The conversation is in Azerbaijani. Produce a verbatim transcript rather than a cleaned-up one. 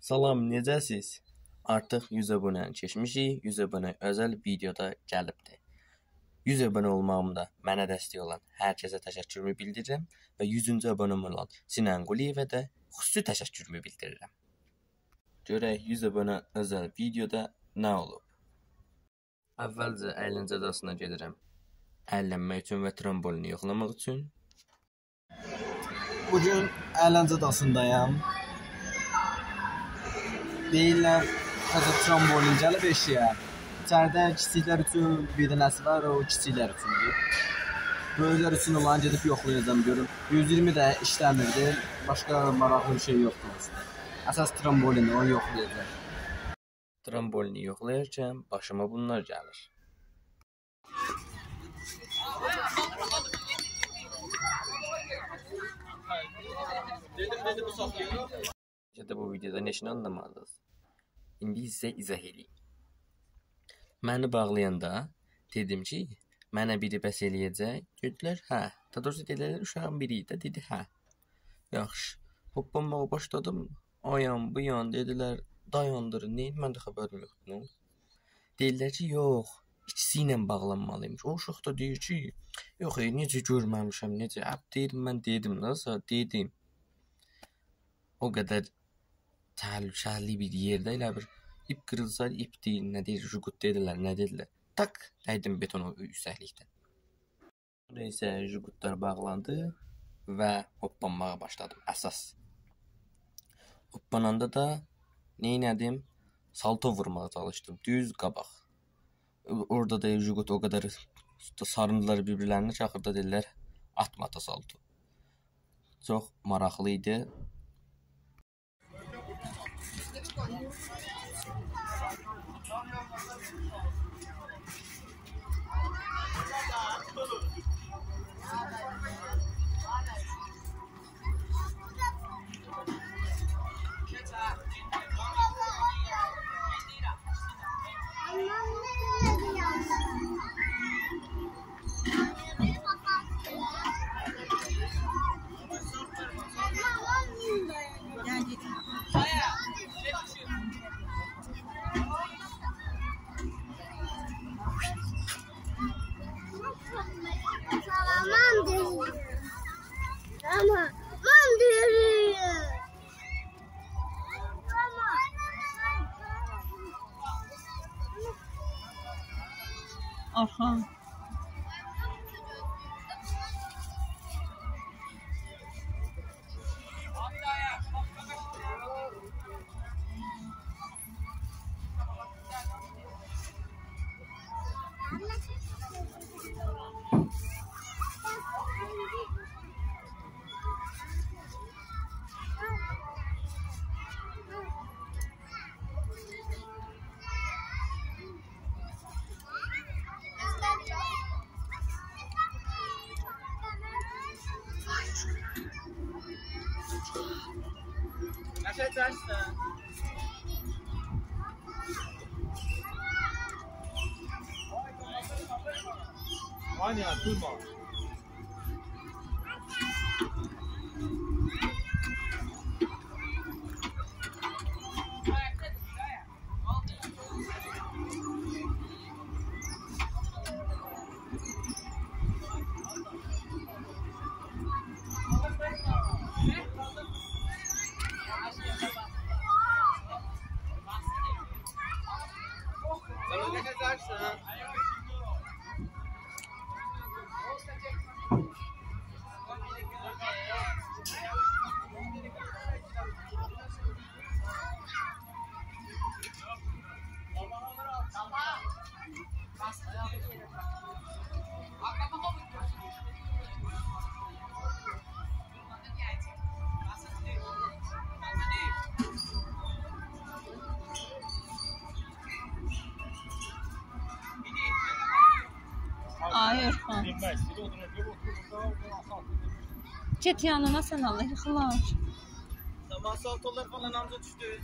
Salam, necəsiz? Artıq yüz abunəni keçmişik, yüz abunə özəl videoda gəlibdir. yüz abunə olmağımda mənə dəstək olan hər kəsə təşəkkürümü bildirirəm və yüzüncü abunəm olan Sinan Quliyevə də xüsusi təşəkkürümü bildirirəm. Görək yüz abunə özəl videoda nə olub? Əvvəlcə əyləncə adasına gedirəm. Əylənmək üçün və trambolini yoxlamaq üçün. Bugün əyləncə adasındayım. Deyirlər, hətta trambolin gəlib eşiyə. İçəridə kiçiklər üçün bir dənəsi var, o kiçiklər üçündür. Böyüklər üçün olan gedib yoxlayacağım görüm. yüz iyirmi də işləmirdi, başqa maraqlı bir şey yoxdur. Əsas trambolini, onu yoxlayacağım. Trambolini yoxlayarkən başıma bunlar gəlir. Ya da bu videoda neşini anlamadınız. İndi sizə izah edeyim. Məni bağlayanda dedim ki, mənə biri bəs eləyəcək. Dedilər, hə. Tadorsu dedilər, uşağın biri də dedi, hə. Yaxşı. Hoppanmağa başladım. Ayan, bu yan dedilər, dayandırın. Neyin? Mən də xəbərim yoxdur. Deyirlər ki, yox. İkisi ilə bağlanmalıymış. O uşaq da deyir ki, yox, ey, necə görməmişəm, necə. Əb deyirəm, mən dedim, nasıl? Dedim. O qədər təhlükəli bir yerdə elə bir ip qırılsa, ip deyil, nə deyir, jugut dedilər, nə dedilər. Tak, dəydim betona yüksəklikdən. Sonra isə jugutlar bağlandı və hoppanmağa başladım, əsas. Hoppananda da neynədim? Salto vurmağa çalışdım, düz qabaq. Orada da jugut o qədər sarındılar bir-birlərini ki, axırda dedilər, atma ata salto. Çox maraqlı idi. Aha. Nəşə çəksən? Vanya, durma. Nəşə çəksən? Ay Orxan. Get yanına sen Allah yıxılar. Sabah saltolar falan amca düşdü.